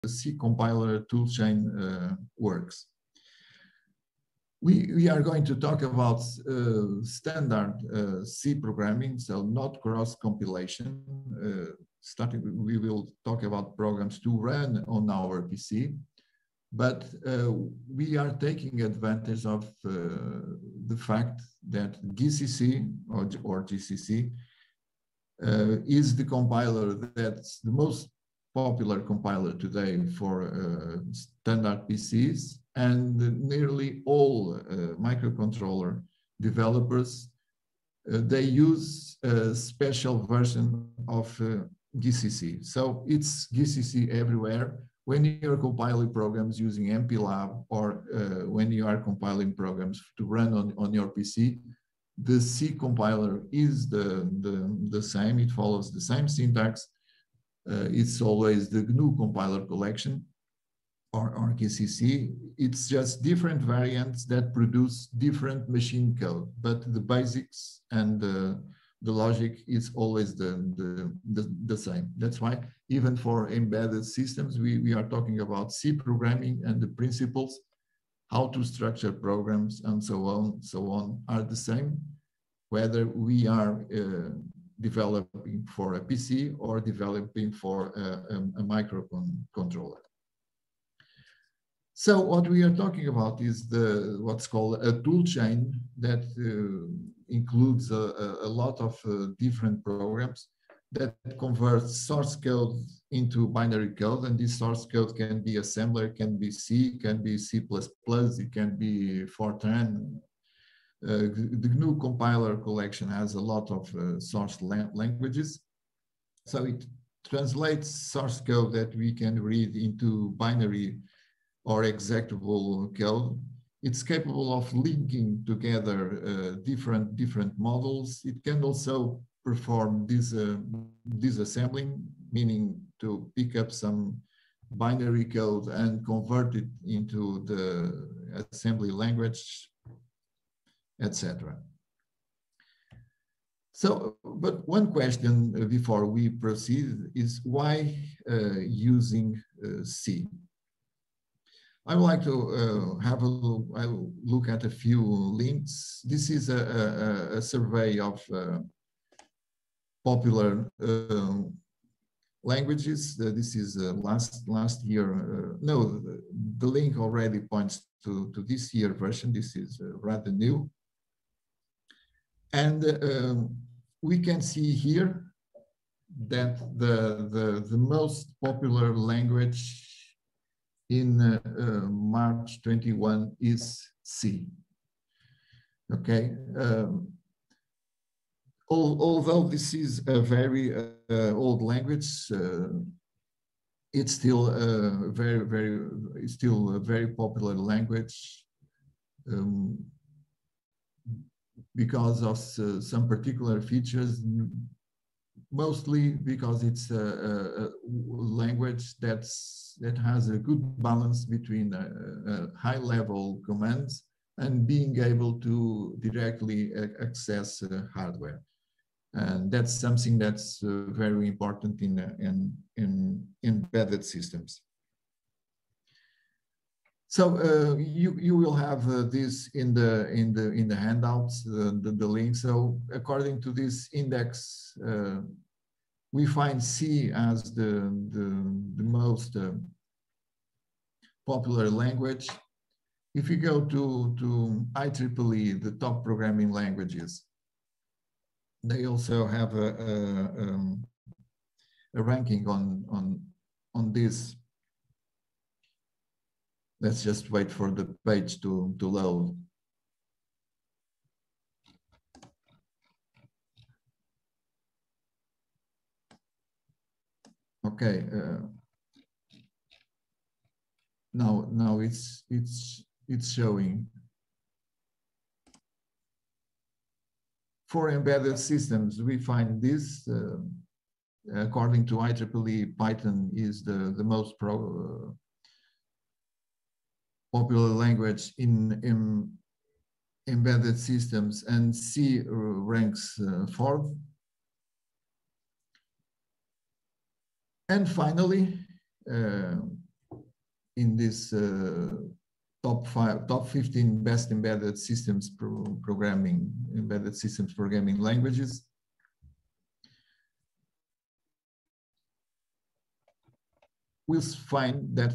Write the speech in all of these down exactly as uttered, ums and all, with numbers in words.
C compiler toolchain uh, works. We, we are going to talk about uh, standard uh, C programming, so not cross compilation. Uh, starting, we will talk about programs to run on our P C, but uh, we are taking advantage of uh, the fact that G C C or, or G C C uh, is the compiler that's the most popular compiler today for uh, standard P Cs, and nearly all uh, microcontroller developers, uh, they use a special version of uh, G C C. So it's G C C everywhere. When you're compiling programs using M P Lab, or uh, when you are compiling programs to run on, on your P C, the C compiler is the, the, the same. It follows the same syntax. Uh, it's always the G N U compiler collection, or, or G C C. It's just different variants that produce different machine code, but the basics and the, the logic is always the, the, the, the same. That's why even for embedded systems, we, we are talking about C programming, and the principles, how to structure programs and so on, so on are the same, whether we are uh, developing for a P C or developing for a, a, a microcontroller. So what we are talking about is the what's called a tool chain that uh, includes a, a lot of uh, different programs that converts source code into binary code, and this source code can be assembler, can be C, can be C plus plus, it can be Fortran. Uh, the G N U compiler collection has a lot of uh, source la languages, so it translates source code that we can read into binary or executable code. It's capable of linking together uh, different, different models. It can also perform this uh, disassembling, meaning to pick up some binary code and convert it into the assembly language, et cetera. So, but one question before we proceed is why uh, using uh, C? I would like to uh, have a look, I'll look at a few links. This is a, a, a survey of uh, popular uh, languages. Uh, this is uh, last last year. Uh, no, the, the link already points to, to this year version. This is uh, rather new. And uh, we can see here that the, the, the most popular language in uh, uh, March twenty-one is C. Okay. Um, al although this is a very uh, old language, uh, it's still a very, very, it's still a very popular language um, because of uh, some particular features. Mostly because it's a, a, a language that's, that has a good balance between a, a high-level commands and being able to directly access uh, hardware. And that's something that's uh, very important in, in, in embedded systems. So uh, you you will have uh, this in the in the in the handouts, uh, the, the link. So according to this index, uh, we find C as the the, the most uh, popular language. If you go to to I triple E, the top programming languages, they also have a a, um, a ranking on on on this. Let's just wait for the page to, to load. Okay. Uh, now, now it's it's it's showing. For embedded systems, we find this. Uh, according to I triple E, Python is the the most pro. Uh, popular language in, in embedded systems, and C ranks uh, fourth. And finally, uh, in this uh, top five, top fifteen best embedded systems pro programming, embedded systems programming languages. We'll find that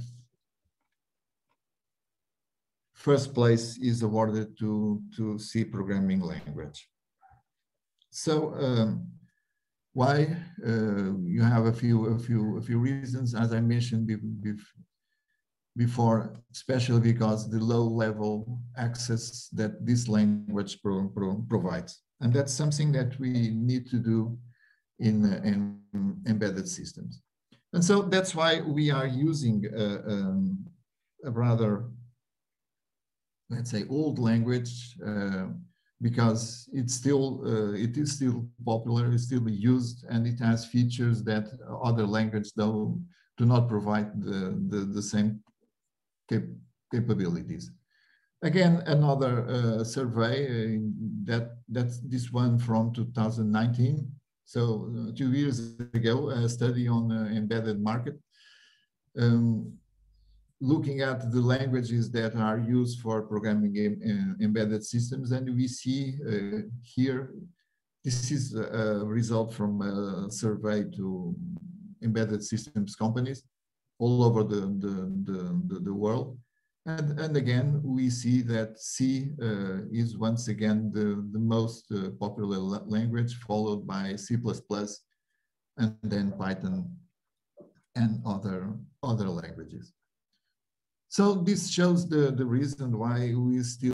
first place is awarded to, to C programming language. So um, why? Uh, you have a few, a few, a few reasons, as I mentioned before, especially because the low level access that this language pro, pro provides. And that's something that we need to do in, in embedded systems. And so that's why we are using a, um, a rather, let's say, old language, uh, because it's still, uh, it is still popular, it's still used, and it has features that other languages do, do not provide the, the, the same cap capabilities. Again, another uh, survey, uh, that, that's this one from two thousand nineteen. So uh, two years ago, a study on uh, embedded market, um, looking at the languages that are used for programming em embedded systems. And we see uh, here, this is a result from a survey to embedded systems companies all over the, the, the, the, the world. And, and again, we see that C uh, is once again the, the most uh, popular language, followed by C plus plus, and then Python and other, other languages. So this shows the, the reason why we still